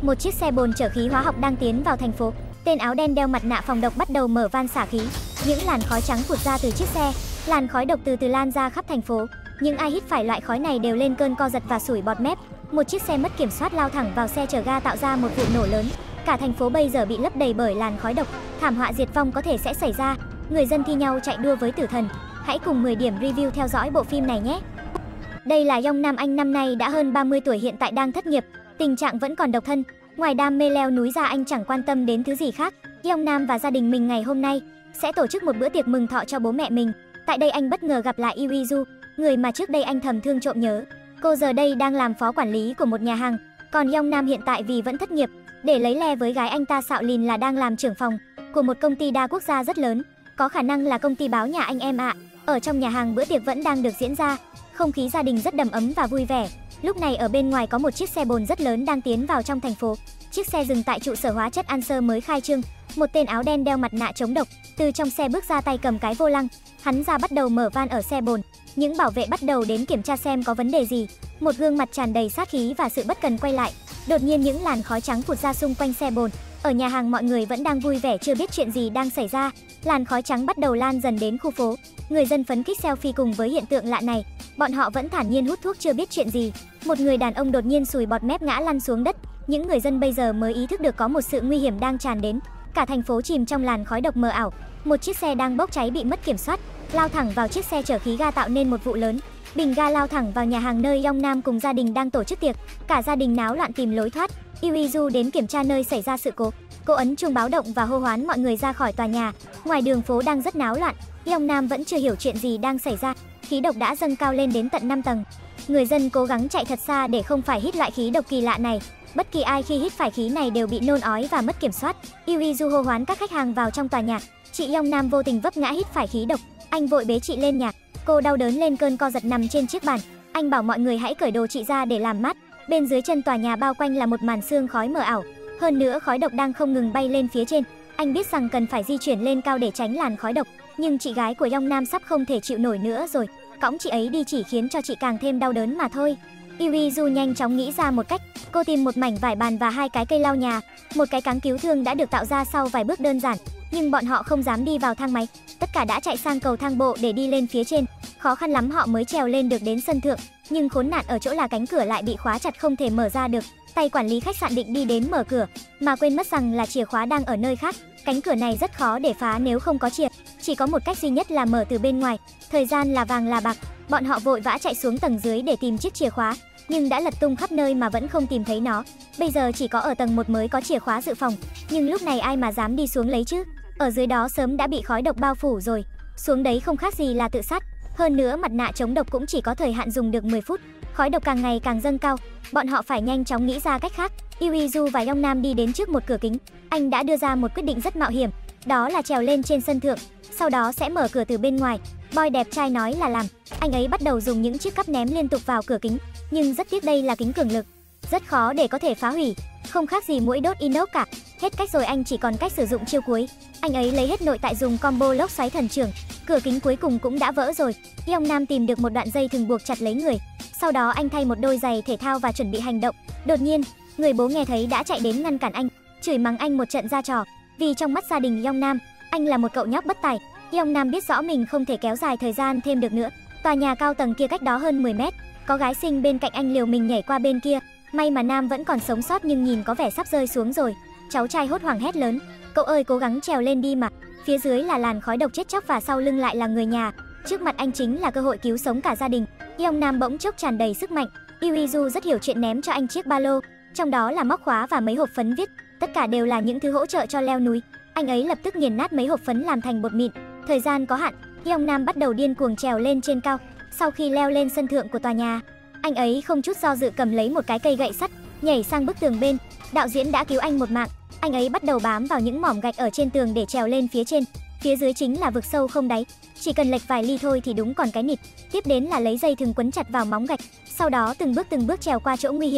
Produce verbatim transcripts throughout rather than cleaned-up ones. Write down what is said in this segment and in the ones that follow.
Một chiếc xe bồn chở khí hóa học đang tiến vào thành phố. Tên áo đen đeo mặt nạ phòng độc bắt đầu mở van xả khí. Những làn khói trắng phụt ra từ chiếc xe, làn khói độc từ từ lan ra khắp thành phố. Những ai hít phải loại khói này đều lên cơn co giật và sủi bọt mép. Một chiếc xe mất kiểm soát lao thẳng vào xe chở ga tạo ra một vụ nổ lớn. Cả thành phố bây giờ bị lấp đầy bởi làn khói độc. Thảm họa diệt vong có thể sẽ xảy ra. Người dân thi nhau chạy đua với tử thần. Hãy cùng mười điểm review theo dõi bộ phim này nhé. Đây là Yong Nam, anh năm nay đã hơn ba mươi tuổi, hiện tại đang thất nghiệp, tình trạng vẫn còn độc thân. Ngoài đam mê leo núi ra, anh chẳng quan tâm đến thứ gì khác. Yong Nam và gia đình mình ngày hôm nay sẽ tổ chức một bữa tiệc mừng thọ cho bố mẹ mình. Tại đây anh bất ngờ gặp lại Iwizu, người mà trước đây anh thầm thương trộm nhớ. Cô giờ đây đang làm phó quản lý của một nhà hàng, còn Yong Nam hiện tại vì vẫn thất nghiệp, để lấy le với gái anh ta Sạo Lìn là đang làm trưởng phòng của một công ty đa quốc gia rất lớn, có khả năng là công ty báo nhà anh em ạ. À. Ở trong nhà hàng bữa tiệc vẫn đang được diễn ra, không khí gia đình rất đầm ấm và vui vẻ. Lúc này ở bên ngoài có một chiếc xe bồn rất lớn đang tiến vào trong thành phố. Chiếc xe dừng tại trụ sở hóa chất Answer mới khai trương. Một tên áo đen đeo mặt nạ chống độc từ trong xe bước ra, tay cầm cái vô lăng. Hắn ra bắt đầu mở van ở xe bồn. Những bảo vệ bắt đầu đến kiểm tra xem có vấn đề gì. Một gương mặt tràn đầy sát khí và sự bất cần quay lại. Đột nhiên những làn khói trắng phụt ra xung quanh xe bồn. Ở nhà hàng mọi người vẫn đang vui vẻ chưa biết chuyện gì đang xảy ra. Làn khói trắng bắt đầu lan dần đến khu phố. Người dân phấn khích selfie cùng với hiện tượng lạ này. Bọn họ vẫn thản nhiên hút thuốc chưa biết chuyện gì. Một người đàn ông đột nhiên sùi bọt mép ngã lăn xuống đất. Những người dân bây giờ mới ý thức được có một sự nguy hiểm đang tràn đến. Cả thành phố chìm trong làn khói độc mờ ảo. Một chiếc xe đang bốc cháy bị mất kiểm soát, lao thẳng vào chiếc xe chở khí ga tạo nên một vụ lớn. Bình ga lao thẳng vào nhà hàng nơi Yong Nam cùng gia đình đang tổ chức tiệc. Cả gia đình náo loạn tìm lối thoát. Iwizu đến kiểm tra nơi xảy ra sự cố. Cô ấn chuông báo động và hô hoán mọi người ra khỏi tòa nhà. Ngoài đường phố đang rất náo loạn. Yong Nam vẫn chưa hiểu chuyện gì đang xảy ra. Khí độc đã dâng cao lên đến tận năm tầng. Người dân cố gắng chạy thật xa để không phải hít loại khí độc kỳ lạ này. Bất kỳ ai khi hít phải khí này đều bị nôn ói và mất kiểm soát. Iwizu hô hoán các khách hàng vào trong tòa nhà. Chị Yong Nam vô tình vấp ngã hít phải khí độc. Anh vội bế chị lên nhà. Cô đau đớn lên cơn co giật nằm trên chiếc bàn. Anh bảo mọi người hãy cởi đồ chị ra để làm mát. Bên dưới chân tòa nhà bao quanh là một màn sương khói mờ ảo. Hơn nữa khói độc đang không ngừng bay lên phía trên. Anh biết rằng cần phải di chuyển lên cao để tránh làn khói độc. Nhưng chị gái của Yong Nam sắp không thể chịu nổi nữa rồi. Cõng chị ấy đi chỉ khiến cho chị càng thêm đau đớn mà thôi. Iwizu nhanh chóng nghĩ ra một cách. Cô tìm một mảnh vải bàn và hai cái cây lau nhà. Một cái cáng cứu thương đã được tạo ra sau vài bước đơn giản. Nhưng bọn họ không dám đi vào thang máy. Tất cả đã chạy sang cầu thang bộ để đi lên phía trên. Khó khăn lắm họ mới trèo lên được đến sân thượng. Nhưng khốn nạn ở chỗ là cánh cửa lại bị khóa chặt, không thể mở ra được. Tay quản lý khách sạn định đi đến mở cửa, mà quên mất rằng là chìa khóa đang ở nơi khác. Cánh cửa này rất khó để phá nếu không có chìa. Chỉ có một cách duy nhất là mở từ bên ngoài. Thời gian là vàng là bạc. Bọn họ vội vã chạy xuống tầng dưới để tìm chiếc chìa khóa. Nhưng đã lật tung khắp nơi mà vẫn không tìm thấy nó. Bây giờ chỉ có ở tầng một mới có chìa khóa dự phòng. Nhưng lúc này ai mà dám đi xuống lấy chứ. Ở dưới đó sớm đã bị khói độc bao phủ rồi. Xuống đấy không khác gì là tự sát. Hơn nữa mặt nạ chống độc cũng chỉ có thời hạn dùng được mười phút. Khói độc càng ngày càng dâng cao. Bọn họ phải nhanh chóng nghĩ ra cách khác. Iwizu và Yong Nam đi đến trước một cửa kính. Anh đã đưa ra một quyết định rất mạo hiểm. Đó là trèo lên trên sân thượng. Sau đó sẽ mở cửa từ bên ngoài. Boy đẹp trai nói là làm. Anh ấy bắt đầu dùng những chiếc cắp ném liên tục vào cửa kính. Nhưng rất tiếc đây là kính cường lực, rất khó để có thể phá hủy. Không khác gì mũi đốt inox cả. Hết cách rồi, anh chỉ còn cách sử dụng chiêu cuối. Anh ấy lấy hết nội tại dùng combo lốc xoáy thần trưởng. Cửa kính cuối cùng cũng đã vỡ rồi. Yong Nam tìm được một đoạn dây thừng buộc chặt lấy người. Sau đó anh thay một đôi giày thể thao và chuẩn bị hành động. Đột nhiên, người bố nghe thấy đã chạy đến ngăn cản anh, chửi mắng anh một trận ra trò. Vì trong mắt gia đình Yong Nam, anh là một cậu nhóc bất tài. Yong Nam biết rõ mình không thể kéo dài thời gian thêm được nữa. Tòa nhà cao tầng kia cách đó hơn mười mét. Có gái xinh bên cạnh anh liều mình nhảy qua bên kia. May mà Nam vẫn còn sống sót nhưng nhìn có vẻ sắp rơi xuống rồi. Cháu trai hốt hoảng hét lớn. Cậu ơi, cố gắng trèo lên đi mà. Phía dưới là làn khói độc chết chóc và sau lưng lại là người nhà. Trước mặt anh chính là cơ hội cứu sống cả gia đình. Yong Nam bỗng chốc tràn đầy sức mạnh. Iwizu rất hiểu chuyện ném cho anh chiếc ba lô. Trong đó là móc khóa và mấy hộp phấn viết. Tất cả đều là những thứ hỗ trợ cho leo núi. Anh ấy lập tức nghiền nát mấy hộp phấn làm thành bột mịn. Thời gian có hạn, Yong Nam bắt đầu điên cuồng trèo lên trên cao. Sau khi leo lên sân thượng của tòa nhà, anh ấy không chút do dự cầm lấy một cái cây gậy sắt, nhảy sang bức tường bên. Đạo diễn đã cứu anh một mạng. Anh ấy bắt đầu bám vào những mỏm gạch ở trên tường để trèo lên phía trên. Phía dưới chính là vực sâu không đáy. Chỉ cần lệch vài ly thôi thì đúng còn cái nịt. Tiếp đến là lấy dây thừng quấn chặt vào móng gạch. Sau đó từng bước từng bước trèo qua chỗ nguy hiểm.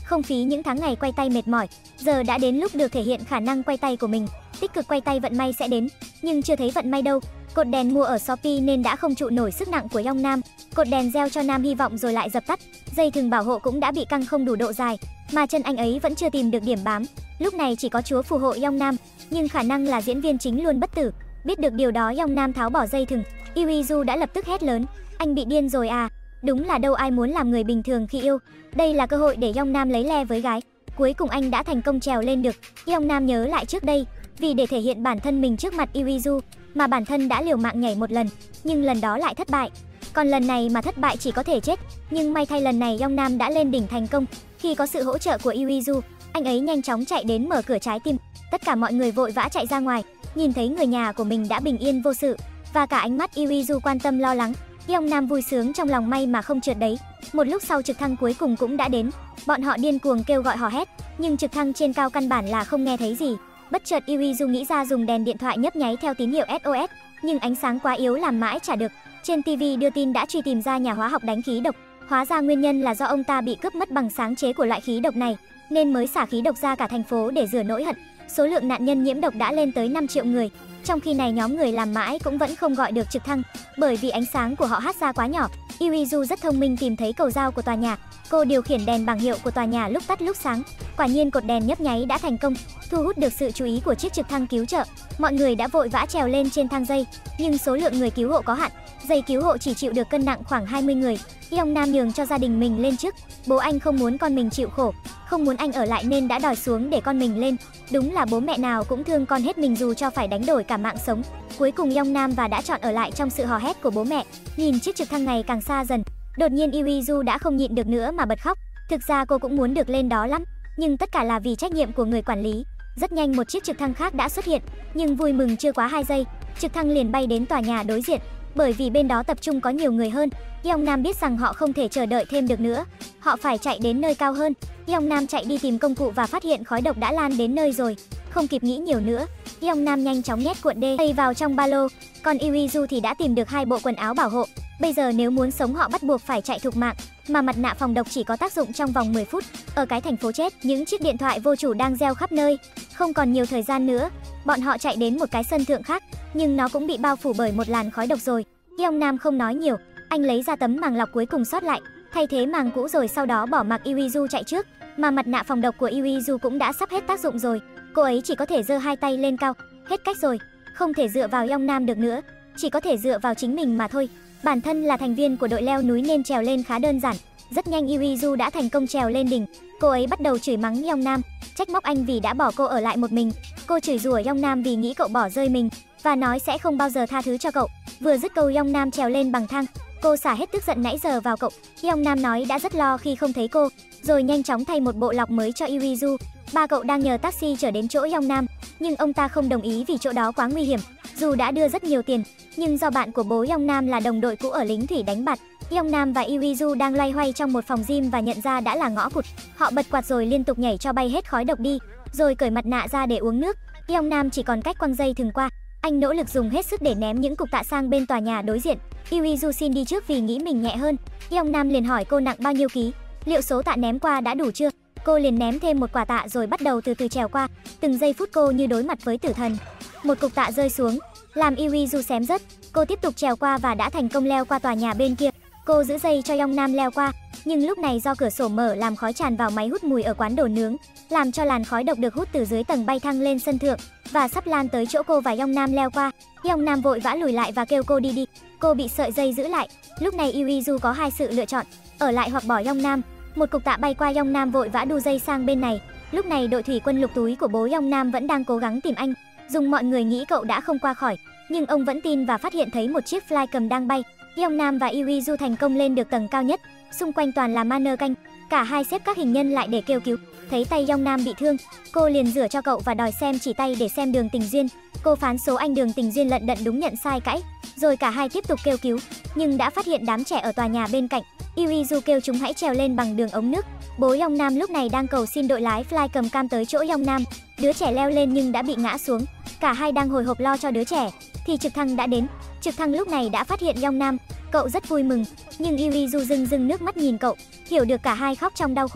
không phí những tháng ngày quay tay mệt mỏi. Giờ đã đến lúc được thể hiện khả năng quay tay của mình. Tích cực quay tay vận may sẽ đến, nhưng chưa thấy vận may đâu. Cột đèn mua ở Shopee nên đã không trụ nổi sức nặng của Yeongnam. Cột đèn gieo cho Nam hy vọng rồi lại dập tắt. Dây thừng bảo hộ cũng đã bị căng không đủ độ dài, mà chân anh ấy vẫn chưa tìm được điểm bám. Lúc này chỉ có Chúa phù hộ Yeongnam, nhưng khả năng là diễn viên chính luôn bất tử. Biết được điều đó, Yeongnam tháo bỏ dây thừng. Irizu đã lập tức hét lớn, anh bị điên rồi à? Đúng là đâu ai muốn làm người bình thường khi yêu. Đây là cơ hội để Yeongnam lấy le với gái. Cuối cùng anh đã thành công trèo lên được. Yeongnam nhớ lại trước đây, vì để thể hiện bản thân mình trước mặt Irizu mà bản thân đã liều mạng nhảy một lần, nhưng lần đó lại thất bại. Còn lần này mà thất bại chỉ có thể chết, nhưng may thay lần này Yeongnam đã lên đỉnh thành công. Khi có sự hỗ trợ của Irizu, anh ấy nhanh chóng chạy đến mở cửa trái tim. Tất cả mọi người vội vã chạy ra ngoài, nhìn thấy người nhà của mình đã bình yên vô sự, và cả ánh mắt Irizu quan tâm lo lắng. Yeongnam vui sướng trong lòng, may mà không trượt đấy. Một lúc sau trực thăng cuối cùng cũng đã đến. Bọn họ điên cuồng kêu gọi hò hét, nhưng trực thăng trên cao căn bản là không nghe thấy gì. Bất chợt Irizu nghĩ ra dùng đèn điện thoại nhấp nháy theo tín hiệu ét ô ét, nhưng ánh sáng quá yếu làm mãi chả được. Trên ti vi đưa tin đã truy tìm ra nhà hóa học đánh khí độc. Hóa ra nguyên nhân là do ông ta bị cướp mất bằng sáng chế của loại khí độc này, nên mới xả khí độc ra cả thành phố để rửa nỗi hận. Số lượng nạn nhân nhiễm độc đã lên tới năm triệu người. Trong khi này nhóm người làm mãi cũng vẫn không gọi được trực thăng, bởi vì ánh sáng của họ hát ra quá nhỏ. Irizu rất thông minh tìm thấy cầu dao của tòa nhà. Cô điều khiển đèn bảng hiệu của tòa nhà lúc tắt lúc sáng. Quả nhiên cột đèn nhấp nháy đã thành công, thu hút được sự chú ý của chiếc trực thăng cứu trợ. Mọi người đã vội vã trèo lên trên thang dây, nhưng số lượng người cứu hộ có hạn. Dây cứu hộ chỉ chịu được cân nặng khoảng hai mươi người. Yeongnam nhường cho gia đình mình lên trước. Bố anh không muốn con mình chịu khổ, không muốn anh ở lại nên đã đòi xuống để con mình lên. Đúng là bố mẹ nào cũng thương con hết mình dù cho phải đánh đổi cả mạng sống. Cuối cùng Yeongnam và đã chọn ở lại trong sự hò hét của bố mẹ. Nhìn chiếc trực thăng ngày càng xa dần, đột nhiên Irizu đã không nhịn được nữa mà bật khóc. Thực ra cô cũng muốn được lên đó lắm, nhưng tất cả là vì trách nhiệm của người quản lý. Rất nhanh một chiếc trực thăng khác đã xuất hiện, nhưng vui mừng chưa quá hai giây, trực thăng liền bay đến tòa nhà đối diện. Bởi vì bên đó tập trung có nhiều người hơn, Yeongnam biết rằng họ không thể chờ đợi thêm được nữa. Họ phải chạy đến nơi cao hơn. Yeongnam chạy đi tìm công cụ và phát hiện khói độc đã lan đến nơi rồi. Không kịp nghĩ nhiều nữa, Yeongnam nhanh chóng nhét cuộn đê vào trong ba lô. Còn Irizu thì đã tìm được hai bộ quần áo bảo hộ. Bây giờ nếu muốn sống họ bắt buộc phải chạy thục mạng, mà mặt nạ phòng độc chỉ có tác dụng trong vòng mười phút. Ở cái thành phố chết, những chiếc điện thoại vô chủ đang reo khắp nơi. Không còn nhiều thời gian nữa, bọn họ chạy đến một cái sân thượng khác, nhưng nó cũng bị bao phủ bởi một làn khói độc rồi. Yeongnam không nói nhiều, anh lấy ra tấm màng lọc cuối cùng sót lại, thay thế màng cũ rồi sau đó bỏ mặc Irizu chạy trước. Mà mặt nạ phòng độc của Irizu cũng đã sắp hết tác dụng rồi. Cô ấy chỉ có thể giơ hai tay lên cao. Hết cách rồi, không thể dựa vào Yeongnam được nữa, chỉ có thể dựa vào chính mình mà thôi. Bản thân là thành viên của đội leo núi nên trèo lên khá đơn giản. Rất nhanh Irizu đã thành công trèo lên đỉnh. Cô ấy bắt đầu chửi mắng Yeongnam, trách móc anh vì đã bỏ cô ở lại một mình. Cô chửi rủa Yeongnam vì nghĩ cậu bỏ rơi mình và nói sẽ không bao giờ tha thứ cho cậu. Vừa dứt câu Yeongnam trèo lên bằng thang. Cô xả hết tức giận nãy giờ vào cậu. Yeongnam nói đã rất lo khi không thấy cô, rồi nhanh chóng thay một bộ lọc mới cho Irizu. Ba cậu đang nhờ taxi chở đến chỗ Yeongnam, nhưng ông ta không đồng ý vì chỗ đó quá nguy hiểm. Dù đã đưa rất nhiều tiền, nhưng do bạn của bố Yeongnam là đồng đội cũ ở lính thủy đánh bạt. Yeongnam và Irizu đang loay hoay trong một phòng gym và nhận ra đã là ngõ cụt. Họ bật quạt rồi liên tục nhảy cho bay hết khói độc đi, rồi cởi mặt nạ ra để uống nước. Yeongnam chỉ còn cách quăng dây thừng qua. Anh nỗ lực dùng hết sức để ném những cục tạ sang bên tòa nhà đối diện. Irizu xin đi trước vì nghĩ mình nhẹ hơn. Yeongnam liền hỏi cô nặng bao nhiêu ký, liệu số tạ ném qua đã đủ chưa. Cô liền ném thêm một quả tạ rồi bắt đầu từ từ trèo qua. Từng giây phút cô như đối mặt với tử thần. Một cục tạ rơi xuống, làm Irizu xém rớt. Cô tiếp tục trèo qua và đã thành công leo qua tòa nhà bên kia. Cô giữ dây cho Yeongnam leo qua, nhưng lúc này do cửa sổ mở làm khói tràn vào máy hút mùi ở quán đồ nướng, làm cho làn khói độc được hút từ dưới tầng bay thăng lên sân thượng và sắp lan tới chỗ cô và Yeongnam leo qua. Yeongnam vội vã lùi lại và kêu cô đi đi. Cô bị sợi dây giữ lại. Lúc này Irizu có hai sự lựa chọn, ở lại hoặc bỏ Yeongnam. Một cục tạ bay qua, Yeongnam vội vã đu dây sang bên này. Lúc này đội thủy quân lục túi của bố Yeongnam vẫn đang cố gắng tìm anh. Dùng mọi người nghĩ cậu đã không qua khỏi, nhưng ông vẫn tin và phát hiện thấy một chiếc flycam đang bay. Yeongnam và Irizu thành công lên được tầng cao nhất. Xung quanh toàn là manơ canh. Cả hai xếp các hình nhân lại để kêu cứu. Thấy tay Yeongnam bị thương, cô liền rửa cho cậu và đòi xem chỉ tay để xem đường tình duyên. Cô phán số anh đường tình duyên lận đận đúng nhận sai cãi. Rồi cả hai tiếp tục kêu cứu, nhưng đã phát hiện đám trẻ ở tòa nhà bên cạnh. Irizu kêu chúng hãy trèo lên bằng đường ống nước. Bố Yeongnam lúc này đang cầu xin đội lái flycam cam tới chỗ Yeongnam. Đứa trẻ leo lên nhưng đã bị ngã xuống. Cả hai đang hồi hộp lo cho đứa trẻ thì trực thăng đã đến. Trực thăng lúc này đã phát hiện Yeongnam. Cậu rất vui mừng, nhưng Irizu rưng rưng nước mắt nhìn cậu, hiểu được cả hai khóc trong đau khổ.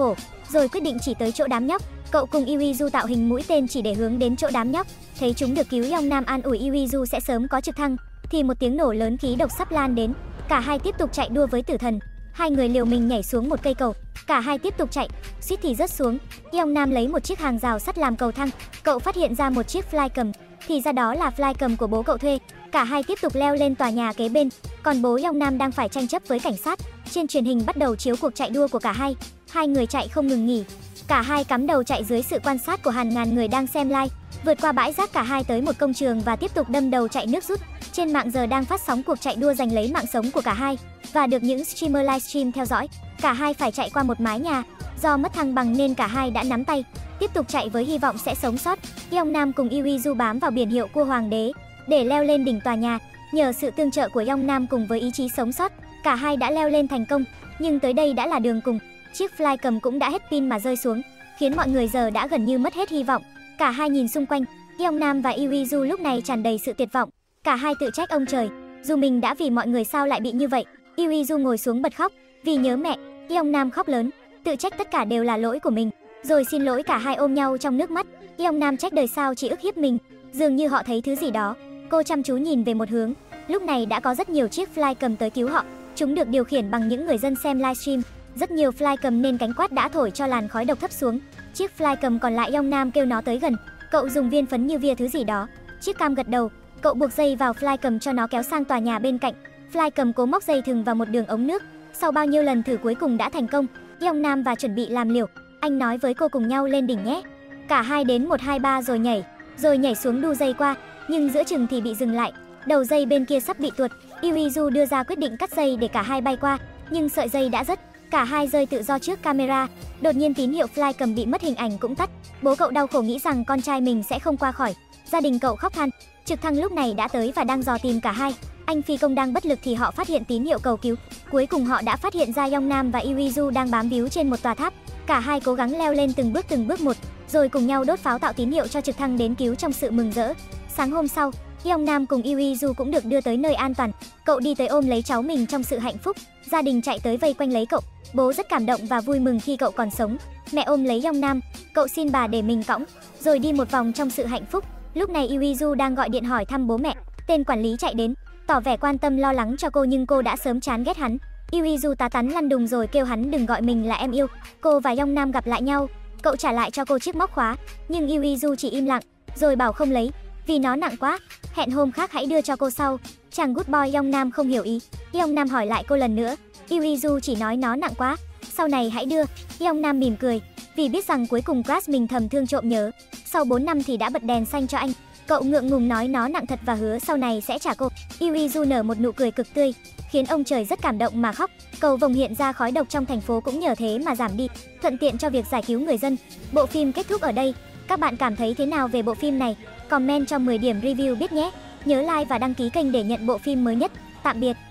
rồi quyết định chỉ tới chỗ đám nhóc. Cậu cùng Irizu tạo hình mũi tên chỉ để hướng đến chỗ đám nhóc. Thấy chúng được cứu, Yeongnam an ủi Irizu sẽ sớm có trực thăng, thì một tiếng nổ lớn khí độc sắp lan đến. Cả hai tiếp tục chạy đua với tử thần. Hai người liều mình nhảy xuống một cây cầu. Cả hai tiếp tục chạy, suýt thì rớt xuống. Yeongnam lấy một chiếc hàng rào sắt làm cầu thang. Cậu phát hiện ra một chiếc flycam, thì ra đó là flycam của bố cậu thuê. Cả hai tiếp tục leo lên tòa nhà kế bên. Còn bố Yeongnam đang phải tranh chấp với cảnh sát. Trên truyền hình bắt đầu chiếu cuộc chạy đua của cả hai. Hai người chạy không ngừng nghỉ. Cả hai cắm đầu chạy dưới sự quan sát của hàng ngàn người đang xem live. Vượt qua bãi rác, cả hai tới một công trường và tiếp tục đâm đầu chạy nước rút. Trên mạng giờ đang phát sóng cuộc chạy đua giành lấy mạng sống của cả hai và được những streamer livestream theo dõi. Cả hai phải chạy qua một mái nhà. Do mất thăng bằng nên cả hai đã nắm tay, tiếp tục chạy với hy vọng sẽ sống sót. Yeongnam cùng Irizu bám vào biển hiệu cua hoàng đế để leo lên đỉnh tòa nhà. Nhờ sự tương trợ của Yeongnam cùng với ý chí sống sót, cả hai đã leo lên thành công. Nhưng tới đây đã là đường cùng. Chiếc flycam cũng đã hết pin mà rơi xuống, khiến mọi người giờ đã gần như mất hết hy vọng. Cả hai nhìn xung quanh, Yeongnam và Irizu lúc này tràn đầy sự tuyệt vọng. Cả hai tự trách ông trời, dù mình đã vì mọi người sao lại bị như vậy. Irizu ngồi xuống bật khóc vì nhớ mẹ. Yeongnam khóc lớn, tự trách tất cả đều là lỗi của mình, rồi xin lỗi. Cả hai ôm nhau trong nước mắt. Yeongnam trách đời sao chỉ ức hiếp mình. Dường như họ thấy thứ gì đó. Cô chăm chú nhìn về một hướng. Lúc này đã có rất nhiều chiếc flycam tới cứu họ. Chúng được điều khiển bằng những người dân xem livestream. Rất nhiều flycam nên cánh quát đã thổi cho làn khói độc thấp xuống. Chiếc flycam còn lại, Yeongnam kêu nó tới gần. Cậu dùng viên phấn như via thứ gì đó. Chiếc cam gật đầu. Cậu buộc dây vào flycam cho nó kéo sang tòa nhà bên cạnh. Flycam cố móc dây thừng vào một đường ống nước. Sau bao nhiêu lần thử cuối cùng đã thành công. Yeongnam và chuẩn bị làm liều. Anh nói với cô cùng nhau lên đỉnh nhé. Cả hai đến một hai ba rồi nhảy, rồi nhảy xuống đu dây qua, nhưng giữa chừng thì bị dừng lại. Đầu dây bên kia sắp bị tuột. Irizu đưa ra quyết định cắt dây để cả hai bay qua, nhưng sợi dây đã rớt. Cả hai rơi tự do trước camera. Đột nhiên tín hiệu flycam bị mất, hình ảnh cũng tắt. Bố cậu đau khổ nghĩ rằng con trai mình sẽ không qua khỏi. Gia đình cậu khóc than. Trực thăng lúc này đã tới và đang dò tìm cả hai. Anh phi công đang bất lực thì họ phát hiện tín hiệu cầu cứu. Cuối cùng họ đã phát hiện ra Yeongnam và Irizu đang bám víu trên một tòa tháp. Cả hai cố gắng leo lên từng bước từng bước một, rồi cùng nhau đốt pháo tạo tín hiệu cho trực thăng đến cứu trong sự mừng rỡ. Sáng hôm sau, Yeongnam cùng Irizu cũng được đưa tới nơi an toàn. Cậu đi tới ôm lấy cháu mình trong sự hạnh phúc. Gia đình chạy tới vây quanh lấy cậu. Bố rất cảm động và vui mừng khi cậu còn sống. Mẹ ôm lấy Yeongnam, cậu xin bà để mình cõng, rồi đi một vòng trong sự hạnh phúc. Lúc này Irizu đang gọi điện hỏi thăm bố mẹ. Tên quản lý chạy đến, tỏ vẻ quan tâm lo lắng cho cô, nhưng cô đã sớm chán ghét hắn. Irizu tá tắn lăn đùng rồi kêu hắn đừng gọi mình là em yêu. Cô và Yeongnam gặp lại nhau. Cậu trả lại cho cô chiếc móc khóa, nhưng Irizu chỉ im lặng, rồi bảo không lấy vì nó nặng quá, hẹn hôm khác hãy đưa cho cô sau. Chàng good boy Yeongnam không hiểu ý. Yeongnam hỏi lại cô lần nữa. Irizu chỉ nói nó nặng quá, sau này hãy đưa. Yeongnam mỉm cười, vì biết rằng cuối cùng crush mình thầm thương trộm nhớ. Sau bốn năm thì đã bật đèn xanh cho anh. Cậu ngượng ngùng nói nó nặng thật và hứa sau này sẽ trả cô. Irizu nở một nụ cười cực tươi, khiến ông trời rất cảm động mà khóc. Cầu vồng hiện ra khói độc trong thành phố cũng nhờ thế mà giảm đi, thuận tiện cho việc giải cứu người dân. Bộ phim kết thúc ở đây. Các bạn cảm thấy thế nào về bộ phim này? Comment cho mười điểm review biết nhé. Nhớ like và đăng ký kênh để nhận bộ phim mới nhất. Tạm biệt.